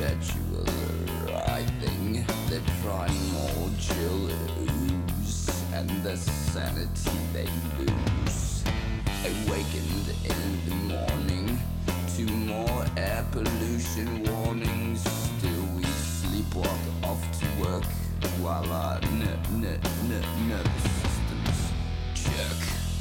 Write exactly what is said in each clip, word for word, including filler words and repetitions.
perpetual writhing, the primordial ooze, and the sanity they lose. Awakened in the morning to more air pollution warnings. Still we sleepwalk off to work while our n- n- n- nervous systems jerk.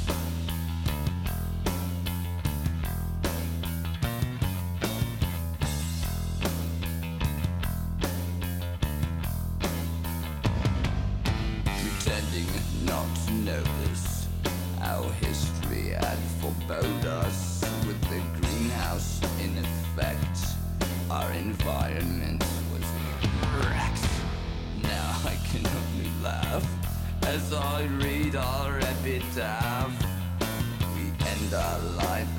Pretending not to notice our history had forebode us with the greenhouse in effect. Our environment was wrecked. Now I can only laugh as I read our epitaph. We end our life